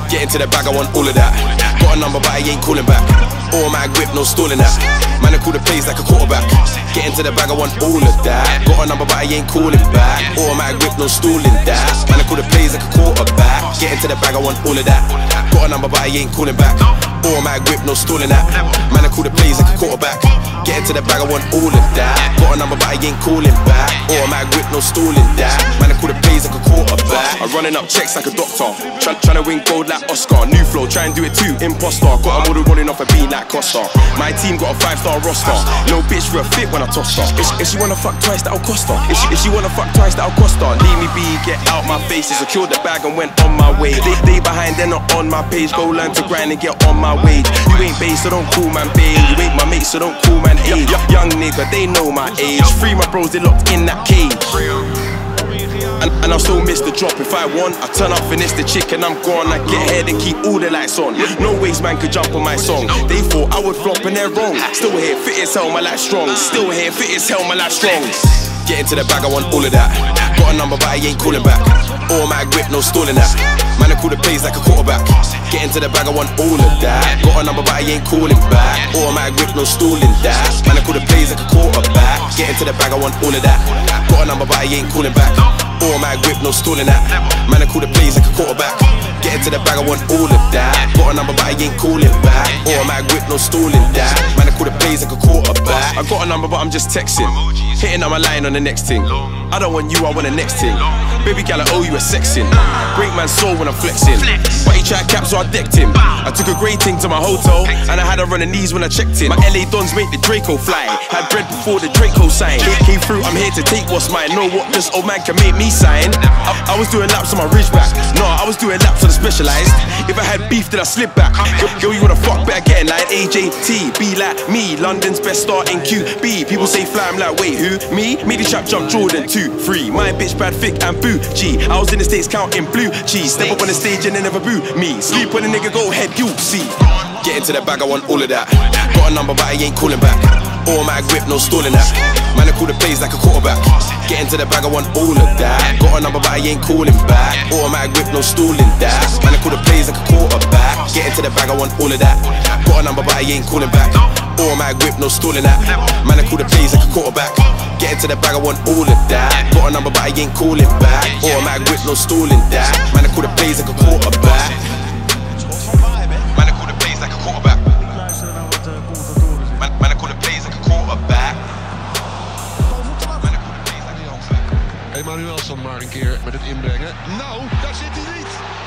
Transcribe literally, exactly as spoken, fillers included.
Get into the bag, I want all of that. Got a number, but I ain't calling back. Automatic whip, no stalling that. Man, I call the plays like a quarterback. Get into the bag, I want all of that. Got a number, but I ain't calling back. Automatic whip, no stalling that. Man, I call the plays like a quarterback. Get into the bag, I want all of that. Got a number, but I ain't calling back. Automatic whip, no stalling that. Man, I call the plays like a quarterback. Get into the bag, I want all of that. Got a number, but I ain't calling back. Automatic whip, no stalling that. Man, I call the plays like a quarterback. I'm running up checks like a doctor. Try, trying to win gold like Oscar. New flow, try and do it too, imposter. Got a model rolling off a beat like Costa. My team got a five-star roster. No bitch real fit when I toss her. If, if she wanna fuck twice, that'll cost her. If she, if she wanna fuck twice, that'll cost her. Leave me be, get out my face. Secured the bag and went on my way. They, they behind, they're not on my page. Go learn to grind and get on my wage. You ain't base, so don't call man babe. You ain't my mate, so don't call man age. Young nigga, they know my age. Free my bros, they locked in that cage. And, and I still miss the drop. If I want, I turn up, finish the chick and I'm gone. I get ahead and keep all the lights on. No ways man could jump on my song. They thought I would flop and they're wrong. Still here, fit as hell, my life strong. Still here, fit as hell, my life strong. Get into the bag, I want all of that. Got a number, but I ain't calling back. Automatic whip, no stalling that. Man, I call the plays like a quarterback. Get into the bag, I want all of that. Got a number, but I ain't calling back. Automatic whip, no stalling that. Man, I call the plays like a quarterback. Get into the bag, I want all of that. Got a number, but I ain't calling back. Automatic whip, no stalling that. Man, I call the plays like a quarterback. Get into the bag, I want all of that. Got a number, but I ain't calling back. Automatic whip, no stalling that. Man, I call the plays like a quarterback. I got a number, but I'm just texting. Hitting on my line on the next thing. I don't want you, I want the next thing. Baby gal, I owe you a sexing. Break man's soul when I'm flexing. But he tried cap, so I decked him. I took a grey ting to my hotel, and I had her on the knees when I checked in. My L A Dons make the Draco fly. Had bread before the Draco sign. Came through, I'm here to take what's mine. Know what this old man can make me sign. I, I was doing laps on my Ridgeback. No, I was doing laps on the Specialized. If I had beef, then I slip back. Girl, you wanna fuck better getting like A J T. Be like me, London's best star in Q B. People say fly, I'm like, wait, who? Me? Me the trap jump Jordan two, three. My bitch bad, thick and boo. G. I was in the States counting blue cheese. Step up on the stage and they never boo me. Sleep on a nigga, go ahead, you see. Get into the bag, I want all of that. Got a number, but I ain't calling back. Automatic whip, no stalling that. Man, I call the plays like a quarterback. Get into the bag, I want all of that. Got a number, but I ain't calling back. Automatic whip, no stalling that. Man, I call the plays like a quarterback. Get into the bag, I want all of that. Got a number, but I ain't calling back. Automatic whip, no stalling that. Man, I call the plays like a quarterback. Get into the bag, I want all of that. Got a number, but I ain't calling back. Automatic whip, no stalling that. Man, I call the plays like a quarterback. Man, I call the plays like a quarterback. Man, man, I call the plays like a quarterback. Man, I call the plays like a quarterback. Emanuelsson maar een keer met het inbrengen. Nou, daar zit hij niet.